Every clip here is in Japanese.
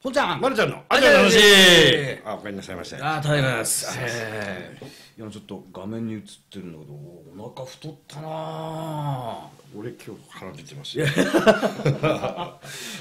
ほんちゃん、 まるちゃんのあじゃあ話。 話。 あ、お帰りなさいませ。 あ、ただいまです。いや、ちょっと画面に映ってるんだけど、お腹太ったなあ。 俺今日腹出てますいや、 よ。 こんな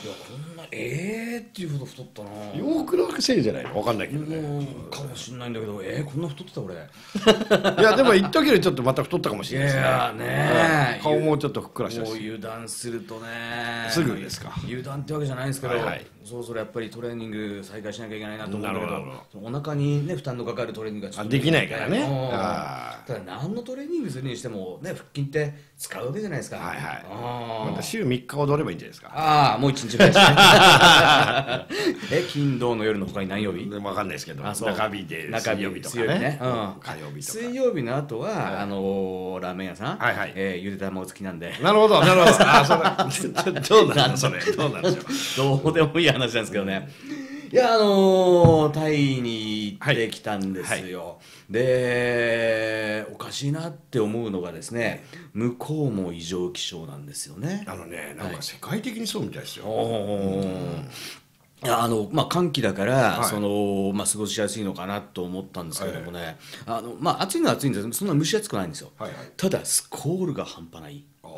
っていうほど太ったなあ。 洋服のせいじゃないの？わかんないけどね。 もうかもしんないんだけど、こんな太ってた俺。 いやでも一時よりちょっとまた太ったかもしれないですね。 いやね顔もちょっとふっくらしたもうし。 油断するとね。 すぐですか？ 油断ってわけじゃないんですけど、 はいはいそろそろやっぱりトレーニング再開しなきゃいけないなと思うんだけなるほどど、お腹にね負担のかかるトレーニングがちょっとできないからね。 ただ何のトレーニングするにしてもね、腹筋って使うわけじゃないですか。 はいはい。また週3日踊ればいいんじゃないですか。 ああ、もう1日ぐらいですね。金土の夜の他に何曜日？ わかんないですけど、 そう中日で中水曜日とか水曜日ね。 うん、 火曜日とか。 水曜日の後は、ラーメン屋さん、 はいはいゆで卵付きなんで。 なるほどなるほど。あ、それどうなんだそれ。どうなんでしょう。 どうでもいい話なんですけどね。いや、タイに行ってきたんですよ。で、おかしいなって思うのがですね、向こうも異常気象なんですよね。 なんか世界的にそうみたいですよ。 いや寒気だから、 はい過ごしやすいのかなと思ったんですけれどもね、暑いのは暑いんですけど、そんな蒸し暑くないんですよ。 はいはい。 ただスコールが半端ない。 こ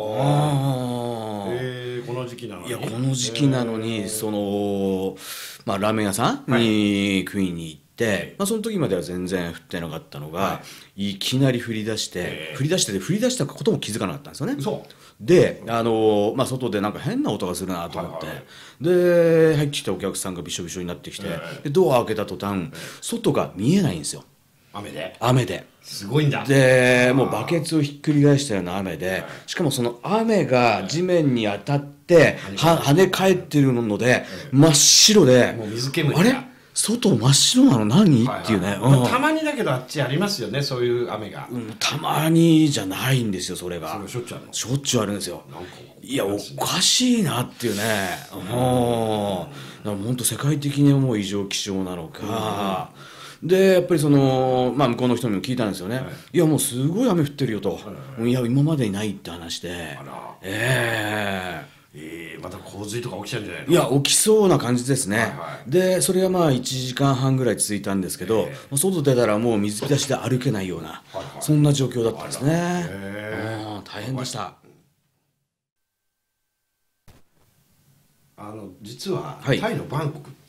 の時期なのに。 いや、この時期なのに、ラーメン屋さんに食いに行って、その時までは全然降ってなかったのが、いきなり降り出して降り出したことも気づかなかったんですよね。 そう。 で、外でなんか変な音がするなと思って、で入ってきたお客さんがびしょびしょになってきて、でドア開けた途端、外が見えないんですよ。雨ですごいんだ。 でもうバケツをひっくり返したような雨で、しかもその雨が地面に当たって跳ね返ってるので真っ白で、 もう水煙が。 あれ外真っ白なの何っていうね。 たまにだけどあっちありますよね、そういう雨が。 たまにじゃないんですよ、それが。 しょっちゅうあるの？ しょっちゅうあるんですよ。 なんかいや、おかしいなっていうね。だから本当世界的にもう異常気象なのか。でやっぱり向こうの人にも聞いたんですよね。いや、もうすごい雨降ってるよと。いや、今までにないって話で。 また洪水とか起きちゃうんじゃないの？ いや、起きそうな感じですね。でそれが1時間半ぐらい続いたんですけど、外出たらもう水浸しで歩けないような、そんな状況だったんですね。大変でした。 実はタイのバンコクって、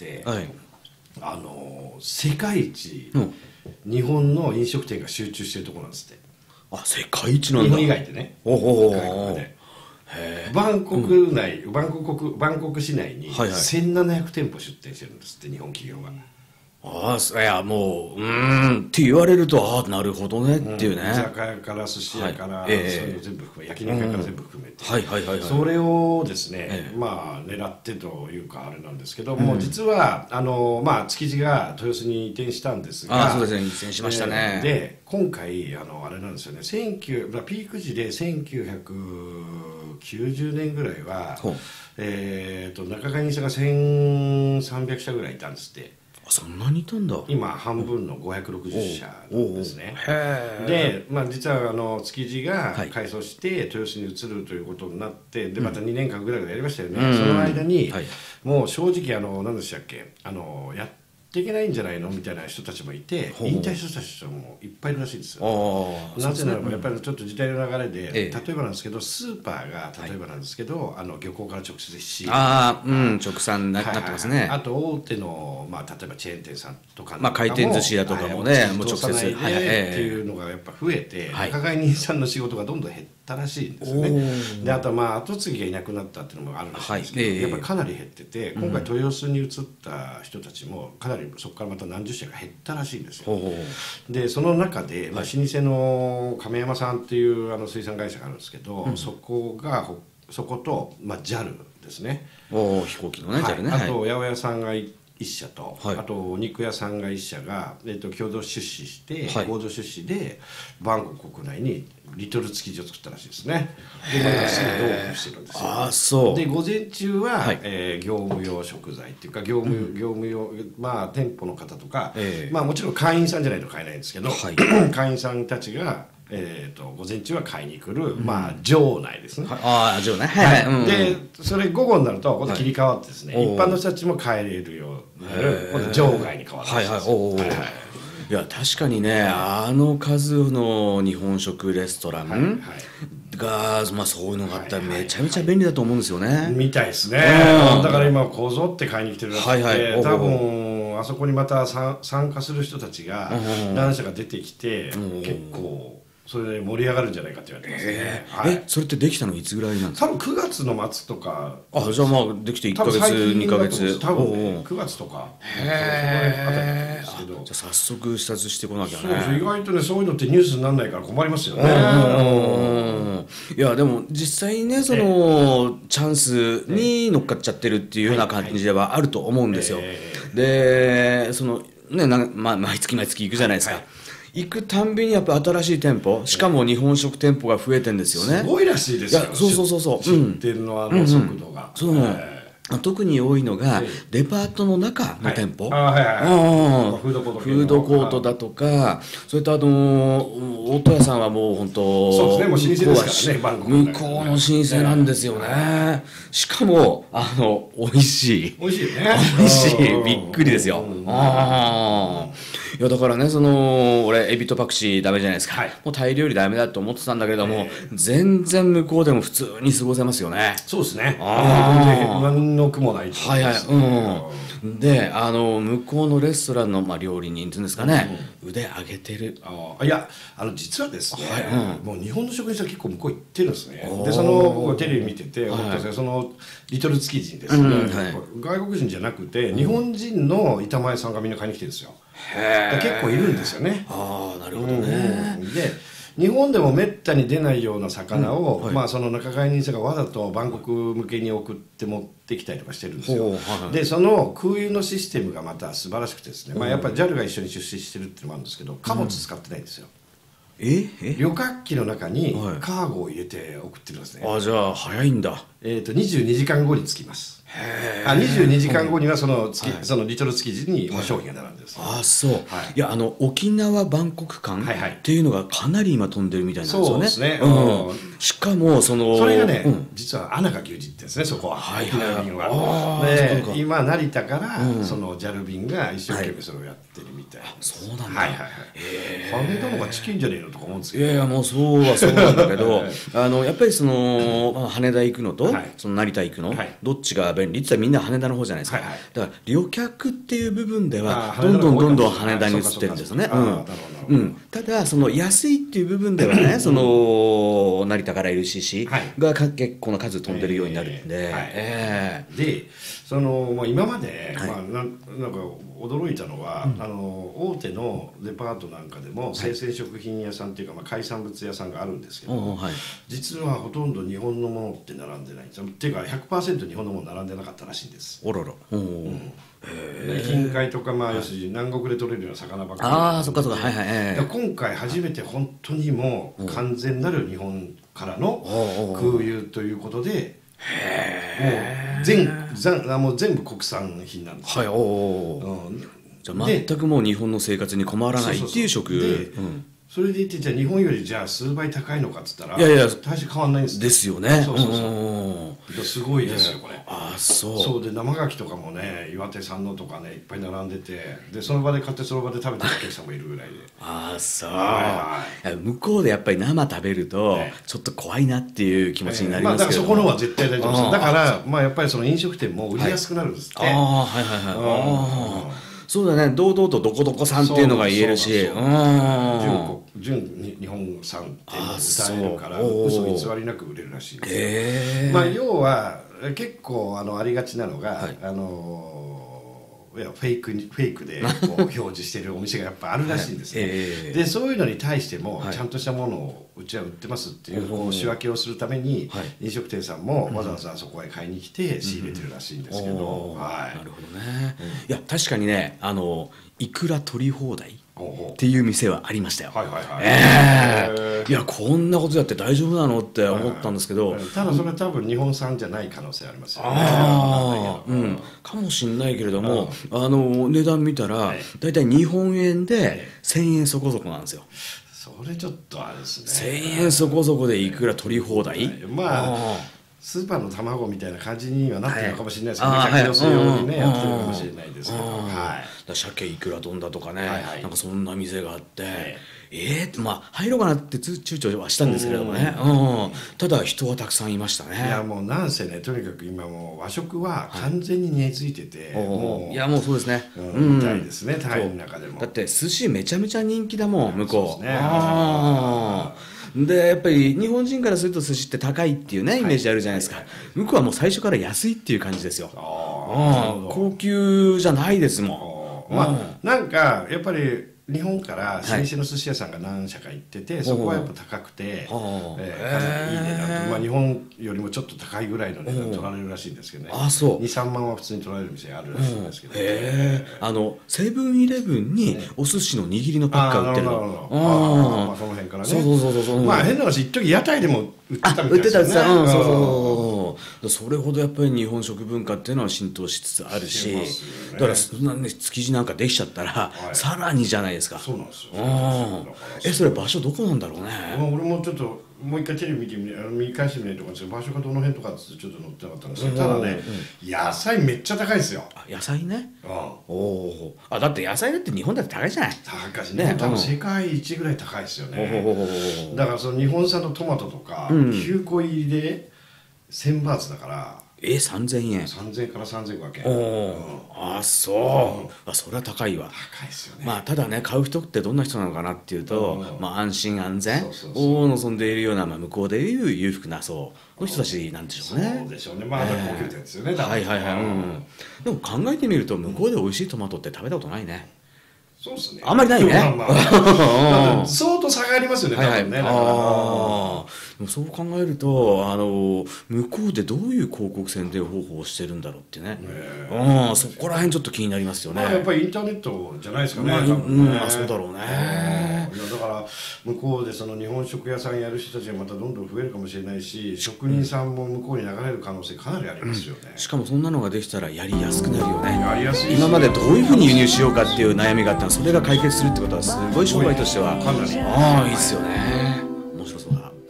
世界一日本の飲食店が集中してるところなんですって。 世界一なんだ。 日本以外ってね。外国でバンコク市内に1700店舗出店してるんですって、日本企業が。 いや、もうって言われると、なるほどねっていうね。 居酒屋から寿司屋からそういうの全部含め、焼肉屋から全部含めて、それをですね、狙ってというかあれなんですけども、実は築地が豊洲に移転したんですが、 そうですね、移転しましたね。 で今回あれなんですよね、ピーク時で1990年ぐらいは仲買人さんが1300社ぐらいいたんですって。 そんなにいたんだ。 今半分の560社なんですね。で、実は築地が改装して豊洲に移るということになって、でまた2年間ぐらいやりましたよね。その間にもう正直何でしたっけ、やっていけないんじゃないのみたいな人たちもいて、引退した人もいっぱいいるらしいんですよ。なぜならばやっぱりちょっと時代の流れで、例えばなんですけど、スーパーが例えばなんですけど、漁港から直接仕入れ直産になってますね。 あと大手の例えばチェーン店さんとか回転寿司屋とかもね、 もう直接っていうのがやっぱ増えて、仲買人さんの仕事がどんどん減ったらしいんですよね。であと後継ぎがいなくなったっていうのもあるらしいんですけど、やっぱりかなり減ってて、今回豊洲に移った人たちもかなりそこからまた何十社か減ったらしいんですよ。でその中で、老舗の亀山さんっていう水産会社があるんですけど、そこと、JAL ですね。 飛行機のね、JAL ね。 あと八百屋さんが1社と、あとお肉屋さんが1社が、共同出資して、合同出資でバンコク国内にリトル築地を作ったらしいですね。でこれがすぐオープンしてるんですよ。で午前中は、業務用食材っていうか業務用、店舗の方とか、もちろん会員さんじゃないと買えないんですけど、会員さんたちが午前中は買いに来る、まあ場内ですね。 ああ、場内、はいはい。 でそれ午後になると今度切り替わってですね、一般の人たちも帰れるようになる、今度場外に変わるんです。 いや確かにね、あの数の日本食レストランが、まあ、そういうのがあったらめちゃめちゃ便利だと思うんですよね。 みたいですね。だから今こぞって買いに来てるらしくて、多分あそこにまた参加する人たちが何社か出てきて、結構それで盛り上がるんじゃないかって言われてますね。 それってできたのいつぐらいなんですか？ 多分9月の末とか。 じゃあまあできて1ヶ月2ヶ月、 多分ね9月とか。じゃあ早速視察してこなきゃね。 そう意外とねそういうのってニュースにならないから困りますよね。 いやでも実際にねそのチャンスに乗っかっちゃってるっていうような感じではあると思うんですよ。でそのね毎月毎月行くじゃないですか。行くたんびにやっぱ新しい店舗、しかも日本食店舗が増えてんですよね。 すごいらしいですよ。 そう出店の速度が。 特に多いのがデパートの中の店舗、 フードコートだとか、それと大戸屋さんはもう本当そうですね、もう老舗ですからね、 向こうの老舗なんですよね。しかも美味しい、 美味しいよね、 美味しい、びっくりですよ。いやだからね俺エビとパクチーダメじゃないですか、もうタイ料理ダメだと思ってたんだけども、全然向こうでも普通に過ごせますよね。 そうですね、何の苦もないですね。 で向こうのレストランの料理人っていうんですかね、腕上げてる。 いや実はですね、もう日本の職人さん結構向こう行ってるんですね。で僕はテレビ見てて思ったんですけど、そのリトル築地にですね、外国人じゃなくて日本人の板前さんがみんな買いに来てるんですよ。結構いるんですよね。 なるほどね。 で日本でもめったに出ないような魚を、その仲買人さんがわざとバンコク向けに送って持ってきたりとかしてるんですよ。でその空輸のシステムがまた素晴らしくてですね、やっぱり JAL が一緒に出資してるっていうのもあるんですけど、貨物使ってないんですよ。旅客機の中にカーゴを入れて送ってるんですね。 じゃあ早いんだ。 22時間後に着きます。22時間後にはそのリトル築地に商品が並んでるんです。 そう。いや沖縄バンコク間っていうのがかなり今飛んでるみたいなんですよね。 そうですね。 しかもそれがね、実は穴が牛耳ってるんですね、そこは。沖縄便は。で今成田からその JAL 便が一生懸命それをやってるみたいな。 そうなんだ。 羽田の方がチキンじゃねえのとか思うんですけど。 いやもうそうはそうなんだけどやっぱり羽田行くのとその成田行くのどっちが便利って言ったらみんな羽田の方じゃないですか。だから旅客っていう部分ではどんどん羽田に移ってるんですね。ただその安いっていう部分ではね成田から LCC が結構な数飛んでるようになるんで、 で今までなんか驚いたのは大手のデパートなんかでも生鮮食品屋さんっていうか海産物屋さんがあるんですけど、実はほとんど日本のものって並んでないんですよ。っていうか 100% 日本のもの並んでなかったらしいんです。近海とか要するに南国で取れるような魚ばっかり。 そっかそっか。 今回初めて本当にもう完全なる日本からの空輸ということで、もう全部国産品なんですよ。 じゃあ全くもう日本の生活に困らないっていう食。 それでいてじゃあ日本よりじゃあ数倍高いのかっつったら大して変わんないんです。 ですよね。 すごいですよこれ。 そうで生牡蠣とかもね岩手産のとかねいっぱい並んでて、でその場で買ってその場で食べてるお客さんもいるぐらいで。 向こうでやっぱり生食べるとちょっと怖いなっていう気持ちになりますけど、 だからそこの方は絶対大丈夫です。だからやっぱりその飲食店も売りやすくなるんですって。 そうだね、堂々とどこどこさんっていうのが言えるし、 純日本産っていうのを歌えるから嘘偽りなく売れるらしいんですよ。要は結構ありがちなのがフェイクで表示しているお店がやっぱあるらしいんですね。でそういうのに対してもちゃんとしたものをうちは売ってますっていう仕分けをするために飲食店さんもわざわざそこへ買いに来て仕入れてるらしいんですけど。 なるほどね。いや確かにねいくら取り放題っていう店はありましたよ。いやこんなことやって大丈夫なのって思ったんですけど、 ただそれは多分日本産じゃない可能性ありますよね。 かもしれないけれども値段見たらだいたい日本円で1000円そこそこなんですよ。 それちょっとあれです 1000 ね。 円そこそこでいくら取り放題、 まあスーパーの卵みたいな感じにはなってるのかもしれないですけど、 はい 100寄せ用にねやってるかもしれないですけど、 鮭いくら丼だとかね、 はいはい、 なんかそんな店があって、まあ入ろうかなって躊躇はしたんですけれどもね、ただ人はたくさんいましたね。 いやもうなんせね、とにかく今もう和食は完全に根付いてて、 もういやもうそうですね、 みたいですね、タイの中でも。 だって寿司めちゃめちゃ人気だもん向こう。 そうですね。 でやっぱり日本人からすると寿司って高いっていうねイメージあるじゃないですか、向こうはもう最初から安いっていう感じですよ。高級じゃないですもん。 まあなんかやっぱり日本から老舗の寿司屋さんが何社か行ってて、そこはやっぱ高くて、かなりいい値段と、まあ、日本よりもちょっと高いぐらいの値段取られるらしいんですけどね。23万は普通に取られる店あるらしいんですけど、 セブンイレブンにお寿司の握りのパックが売ってるの。 まあその辺からね。まあ変な話、一時屋台でも売ってたみたいですよね。 それほどやっぱり日本食文化っていうのは浸透しつつあるし、だからそんなね築地なんかできちゃったらさらにじゃないですか。 そうなんですよ。 それ場所どこなんだろうね。 俺もちょっともう一回テレビ見返してみないと思うんですけど、場所がどの辺とかってちょっと載ってなかったんですけど、ただね、野菜めっちゃ高いですよ。 野菜ね。だって野菜だって日本だって高いじゃない。 高いしね、多分世界一ぐらい高いですよね。だからその日本産のトマトとか9個入りで1000バーツだから、 3000円。 3000円から3500円。 そう。それは高いわ。 高いですよね。 まあただね、買う人ってどんな人なのかなっていうと、まあ安心安全を望んでいるような、まあ向こうでいう裕福な層の人たちなんでしょうね。 そうでしょうね。まあ高級店ですよね。 でも考えてみると向こうで美味しいトマトって食べたことないね。 そうですね。 あんまりないね。 相当差がありますよね。多分ね。 そう考えると向こうでどういう広告宣伝方法をしてるんだろうってね。そこら辺ちょっと気になりますよね。 やっぱりインターネットじゃないですかね。 そうだろうね。 だから向こうでその日本食屋さんやる人たちがまたどんどん増えるかもしれないし、職人さんも向こうに流れる可能性かなりありますよね。 しかもそんなのができたらやりやすくなるよね。 やりやすい。 今までどういうふうに輸入しようかっていう悩みがあったの、それが解決するってことはすごい商売としてはかなりいいですよね。面白そうだ。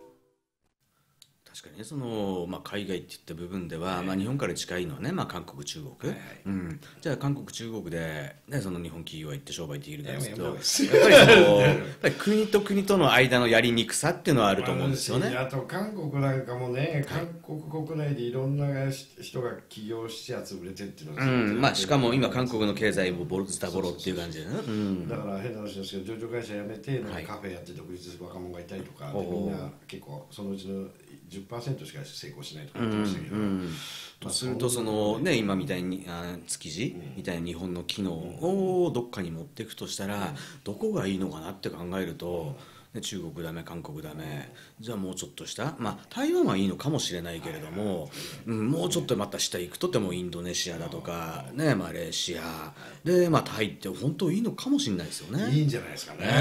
確かにね、その海外っていった部分では、日本から近いのはね、韓国中国、じゃあ韓国中国で、ね、その日本企業が行って商売できるんですけど、やっぱり国と国との間のやりにくさっていうのはあると思うんですよね。 あと韓国なんかもね、韓国国内でいろんな人が起業して潰れてっていうのはしかも今韓国の経済もズタボロっていう感じでね。 だから変な話ですけど、上場会社辞めてなんかカフェやって独立する若者がいたりとか、みんな結構そのうちの10% しか成功しないとか言ってましたけど、 するとそのね、今みたいに築地みたいな日本の機能をどっかに持っていくとしたら、どこがいいのかなって考えると、中国ダメ韓国ダメ、じゃあもうちょっとした台湾はいいのかもしれないけれども、もうちょっとまた下行くとでもインドネシアだとかね、マレーシアでタイって本当いいのかもしれないですよね。 いいんじゃないですかね。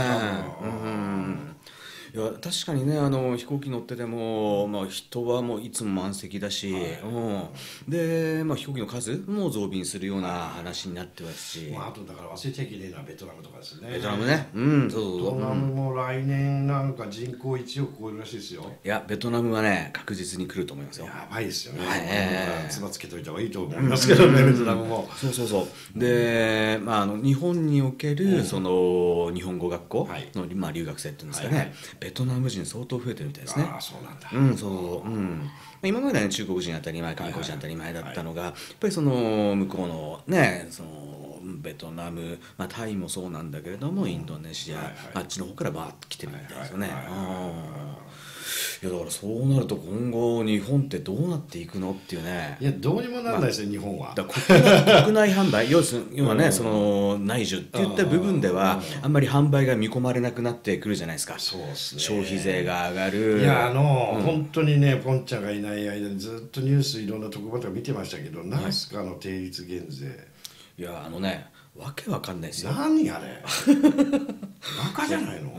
いや確かにね、飛行機乗ってても、人はもういつも満席だし、で、飛行機の数も増便するような話になってますし、 あとだから忘れちゃいけないのはベトナムとかですね。 ベトナムね、ベトナムも来年なんか人口1億超えるらしいですよ。 いやベトナムはね確実に来ると思いますよ。 やばいですよね。つばつけといた方がいいと思いますけどね、ベトナムも。で、 日本におけるその日本語学校の留学生っていうんですかね、ベトナム人相当増えてるみたいですね。 そうなんだ。 今までは、中国人当たり前韓国人当たり前だったのが、やっぱりその向こうのね、そのベトナム、タイもそうなんだけれどもインドネシア、あっちの方からバーッと来てるみたいですよね。いやだからそうなると今後日本ってどうなっていくのっていうね。 いやどうにもならないですよ、日本は。 国内販売要はね、その内需っていった部分ではあんまり販売が見込まれなくなってくるじゃないですか。 そうですね。 消費税が上がる。 いや本当にね、ポンちゃんがいない間にずっとニュースいろんな特番とか見てましたけど、なんすか定率減税。 いやわけわかんないですよ。 何あれバカじゃないの。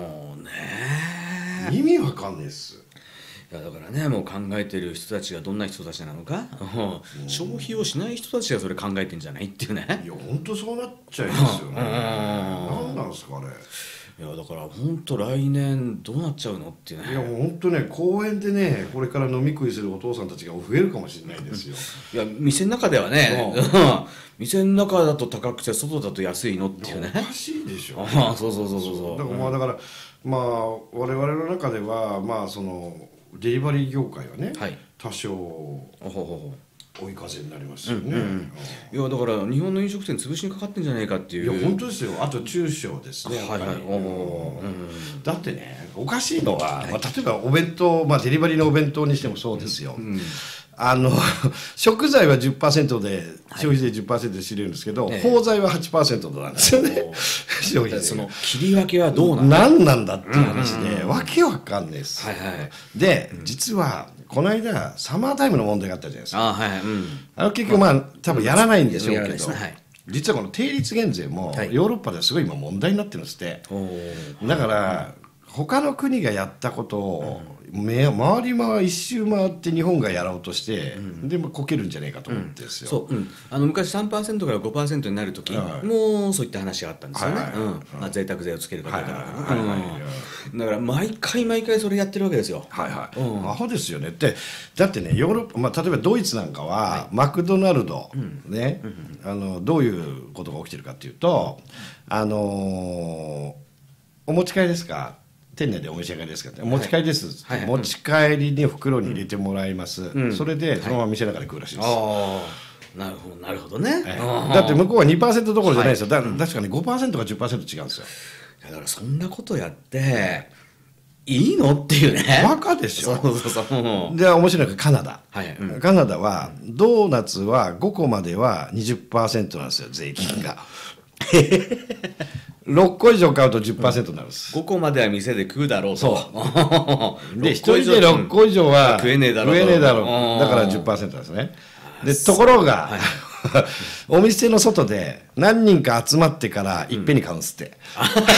意味わかんないっす。 いやだからね、もう考えてる人たちがどんな人たちなのか、消費をしない人たちがそれ考えてんじゃないっていうね。 いや本当そうなっちゃいますよね。何なんですかあれ。 いやだから本当来年どうなっちゃうのっていうね。 いやもう本当ね、公園でねこれから飲み食いするお父さんたちが増えるかもしれないんですよ。 いや店の中ではね店の中だと高くて外だと安いのっていうね。 おかしいでしょ。 そうそうそうそう。 だからまあだから、まあ我々の中ではまあそのデリバリー業界はね、多少追い風になりますよね。 いやだから日本の飲食店潰しにかかってんじゃないかっていう。 いや本当ですよ。あと中小ですね。だってねおかしいのは、まあ、例えばお弁当、まあ、デリバリーのお弁当にしてもそうですよ。食材は 10% で消費税 10% で仕入れるんですけど、包材は 8% なんですよね。消費税その切り分けはどうなんなんだっていう話で、わけわかんないです。で実はこの間サマータイムの問題があったじゃないですか。結局まあ多分やらないんでしょうけど、実はこの定率減税もヨーロッパではすごい今問題になってるんですって。だから他の国がやったことを回り一周回って日本がやろうとして、でもこけるんじゃないかと思ってですよ。 そう昔 3% から 5% になる時もそういった話があったんですよね。贅沢税をつけるかどうかだから毎回それやってるわけですよ。 アホですよねって。だってねヨーロッパ、まあ、例えばドイツなんかは、マクドナルド、ねどういうことが起きてるかっていうとお持ち帰りですか、店内でお召し上がりですかって、お持ち帰りです、持ち帰りに袋に入れてもらいます、それでそのまま店の中で食うらしいです。 なるほどね。 だって向こうは 2% どころじゃないですよ。確かに 5% か 10% 違うんですよ。 だからそんなことやっていいのっていうね。 バカでしょ。で面白いのがカナダ、カナダはドーナツは5個までは 20% なんですよ、税金が。6個以上買うと 10% になるんです。 5個までは店で食うだろうと。 そうで1人で6個以上は食えねえだろう。 だから 10% ですね。でところが、お店の外で何人か集まってからいっぺんに買うんですって。それで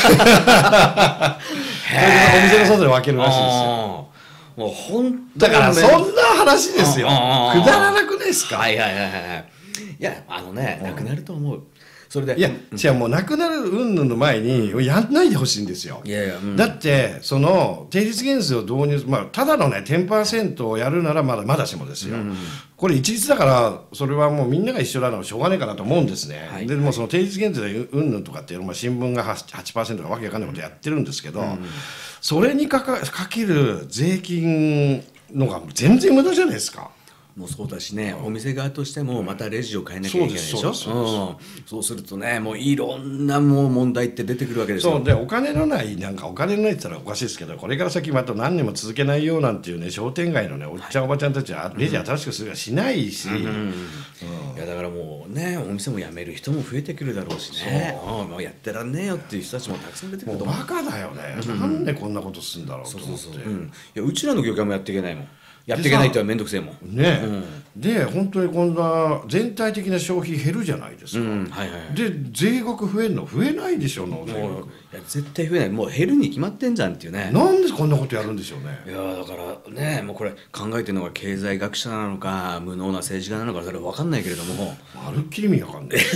お店の外で分けるらしいですよ。もう本当だからそんな話ですよ。くだらなくないですか。 いやなくなると思う。それでいや違う、もうなくなる云々の前にやんないでほしいんですよ。だってその定率減税を導入、まあ、ただのね 10% をやるならまだしもですよ、これ一律だからそれはもうみんなが一緒なのはしょうがないかなと思うんですね。でもその定率減税で云々とかっていうのは新聞が 8% がわけわかんないことやってるんですけど、それにかける税金のが全然無駄じゃないですか。 もうそうだしね、お店側としてもまたレジを変えなきゃいけないでしょ。そうするとね、もういろんなもう問題って出てくるわけですよ。 そうでお金のないって言ったらおかしいですけど、これから先また何年も続けないようなんていうね、商店街のねおっちゃんおばちゃんたちはレジ新しくするはしないし、いやだからもうね、お店も辞める人も増えてくるだろうしね、もうやってらんねえよっていう人たちもたくさん出てくると思う。 バカだよね、なんでこんなことするんだろうと思って。 うちらの業界もやっていけないもん。やっていけないとは面倒くせえもんね。で本当にこんな全体的な消費減るじゃないですか。で税額増えるの増えないでしょ。納税額いや絶対増えない。もう減るに決まってんじゃんっていうね。 なんでこんなことやるんでしょうね。 いやだからね、もうこれ考えてるのが経済学者なのか無能な政治家なのかそれは分かんないけれども、 まるっきり意味分かんない。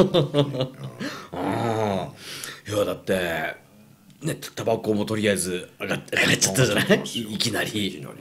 いやだってね、タバコもとりあえず上がっちゃったじゃない、いきなり。いやだ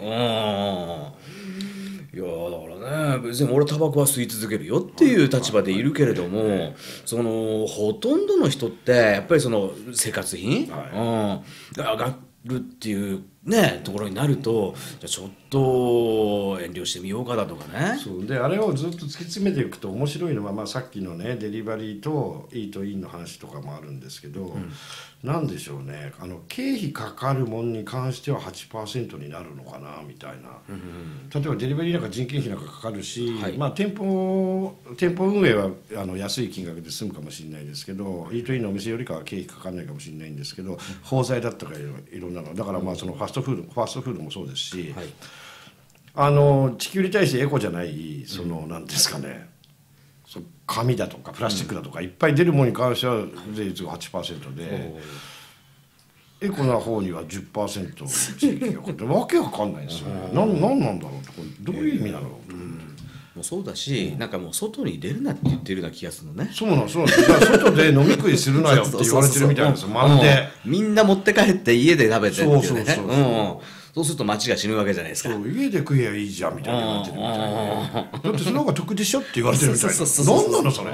からね、別に俺はタバコは吸い続けるよっていう立場でいるけれども、そのほとんどの人ってやっぱりその生活品、が上がるっていうねところになると、じゃあちょっと遠慮してみようかだとかね。 そうであれをずっと突き詰めていくと面白いのは、まあ、さっきのねデリバリーとイートインの話とかもあるんですけど、なんでしょうね、経費かかるもんに関しては 8% になるのかなみたいな。例えばデリバリーなんか人件費なんかかかるし、まあ、店舗運営は安い金額で済むかもしれないですけど、イートインのお店よりかは経費かかんないかもしれないんですけど、包材だったかいろんなのだから、まあそのファストフードもそうですし、地球に対してエコじゃないそのなんですかね、紙だとかプラスチックだとかいっぱい出るものに関しては税率が 8% で、エコな方には 10% 地域がかかってわけわかんないんですよね。なんなんだろうと、どういう意味なの。 もそうだし、なんかもう外に出るなって言ってるような気がするのね。 そうなのそうなの。だから外で飲み食いするなよって言われてるみたいなんですよ。まるでみんな持って帰って家で食べてっていうね。 そうそうすると町が死ぬわけじゃないですか。 そう家で食えばいいじゃんみたいな言われてるみたいな。だってその方が得でしょって言われてるみたいな。何なのそれ。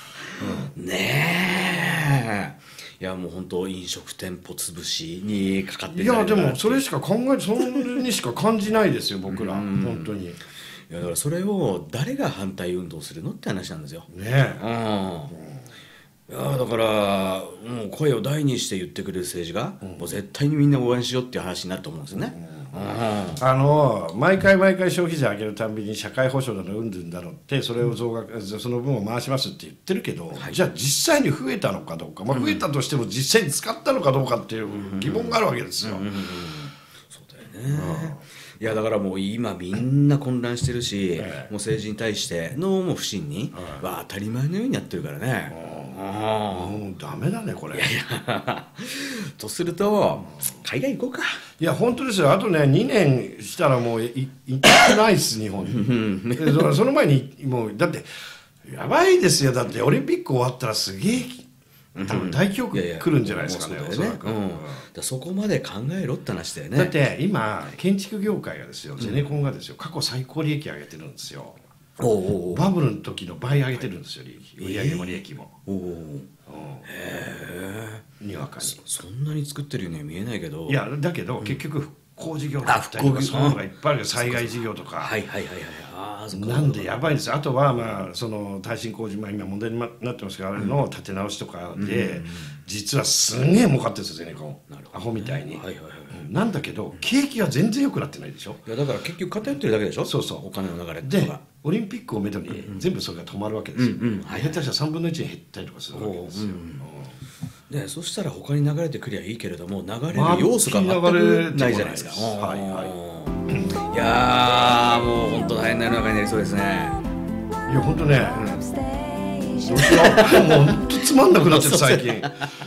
ねえ。いやもう本当飲食店舗潰しにかかってる。 いやでもそれしか考えそれにしか感じないですよ僕ら本当に。いやだからそれを誰が反対運動するのって話なんですよ。 ねいやだからもう声を大にして言ってくれる政治が、もう絶対にみんな応援しようっていう話になると思うんですよね。 毎回消費税上げるたんびに社会保障だのうんぬんだのってそれを増額その分を回しますって言ってるけど、じゃあ実際に増えたのかどうか、増えたとしても実際に使ったのかどうかっていう疑問があるわけですよ。 そうだよね。いやだからもう今みんな混乱してるし、もう政治に対してのもう不信には当たり前のようにやってるからね。 もうダメだねこれ。 とすると海外行こうか。 いや本当ですよ。あとね2年したらもう行ってないです日本に。その前にもうだってやばいですよ。だってオリンピック終わったらすげえ多分大記憶来るんじゃないですかね。 そこまで考えろって話だよね。 だって今建築業界がですよ、ゼネコンがですよ過去最高利益上げてるんですよ。バブルの時の倍上げてるんですよ、売上も利益も。にわかにそんなに作ってるようには見えないけど。 いやだけど結局復興事業だったりとかそういうのがいっぱいある。災害事業とかなんでやばいんですよ。あとはその耐震工事今問題になってますけどあれの立て直しとかで実はすんげえ儲かってるんですよゼネコン。アホみたいに。なんだけど景気は全然良くなってないでしょ。 いやだから結局偏ってるだけでしょ。そうお金の流れっていうのが。 でオリンピックをめどに全部それが止まるわけですよ。下手したら3分の1に減ったりとかするわけですよ。 でそしたら他に流れてくりゃいいけれども流れる要素が全くないじゃないですか。いやもう本当大変な世の中になりそうですね。 いや本当ね、どうしようもう本当つまんなくなってる最近。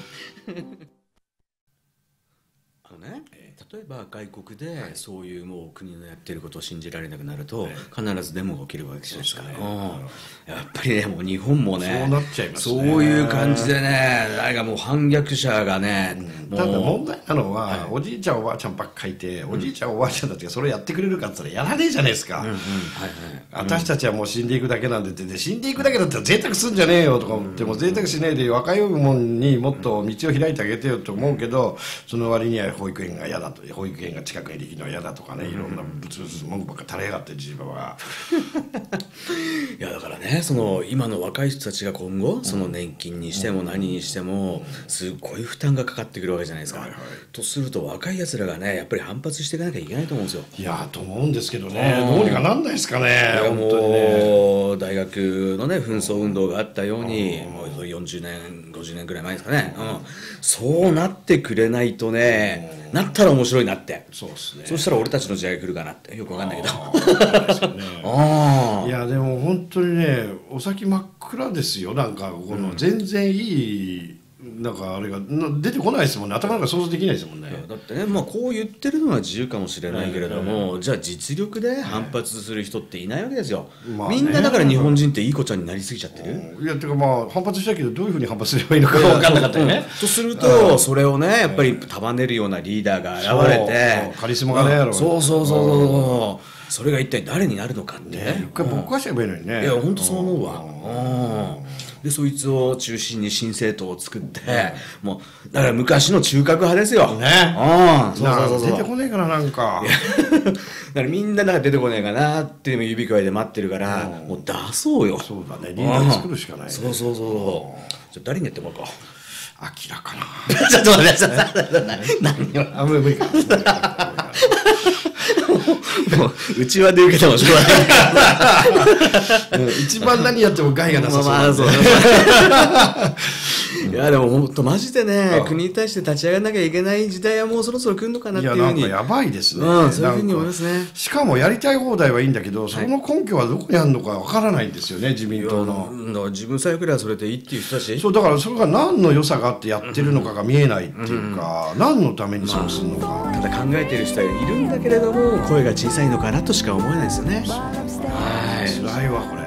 例えば外国でそういうもう国のやってることを信じられなくなると必ずデモが起きるわけじゃないですか。やっぱりねもう日本もねそうなっちゃいますね。 そういう感じでね誰かもう反逆者がねただ問題なのはおじいちゃんおばあちゃんばっかりいておじいちゃんおばあちゃんたちがそれやってくれるかって言ったらやらねえじゃないですか。私たちはもう死んでいくだけなんでって死んでいくだけだったら贅沢すんじゃねえよとか思っても贅沢しないで若い者にもっと道を開いてあげてよと思うけどその割には保育園が嫌だと保育園が近くにできるのは嫌だとかねいろんなブツブツ文句ばっか垂れやがってじいばが。 いやだからねその今の若い人たちが今後その年金にしても何にしてもすごい負担がかかってくるわけじゃないですか。とすると若いやつらがねやっぱり反発していかなきゃいけないと思うんですよ。 いやと思うんですけどねどうにかなんないですかね。 もう大学のね紛争運動があったようにもう40年50年ぐらい前ですかね、そうなってくれないとねなったら面白いなって。そうですね。そしたら俺たちの時代が来るかなってよくわかんないけど。 いやでも本当にねお先真っ暗ですよ。なんかこの全然いいなんかあれが出てこないですもんね。頭なんか想像できないですもんね。 だってねこう言ってるのは自由かもしれないけれども、じゃあ実力で反発する人っていないわけですよ。みんなだから日本人っていい子ちゃんになりすぎちゃってる。いやてか反発したけどどういうふうに反発すればいいのか分かんなかったよね。 とするとそれをねやっぱり束ねるようなリーダーが現れてカリスマがねやろう。 そうそれが一体誰になるのかって一回ぼっかしちゃえばいいのにね。 いや本当そう思うわ。でそいつを中心に新政党を作って、もうだから昔の中核派ですよ。ね。 そう出てこねえかななんか。 だからみんななんか出てこねえかなって指くわえで待ってるからもう出そうよ。 そうだね。リーダー作るしかない。 そう。じゃあ誰にやってもらおうか。 明らかな。 ちょっと待って何を。 無理か。 もううちわで受けてもしょうがない。 一番何やっても害がなさそう。 いやでも本当マジでね国に対して立ち上がらなきゃいけない時代はもうそろそろ来るのかなっていうふうに。 いやなんかやばいですね。 そういうふうに思いますね。 しかもやりたい放題はいいんだけどその根拠はどこにあるのかわからないんですよね自民党の。 自分さえくらいはそれでいいっていう人たち。 そうだからそれが何の良さがあってやってるのかが見えないっていうか何のためにそうするのか。 ただ考えている人はいるんだけれども声が小さいのかなとしか思えないですよね。 辛いいわこれ。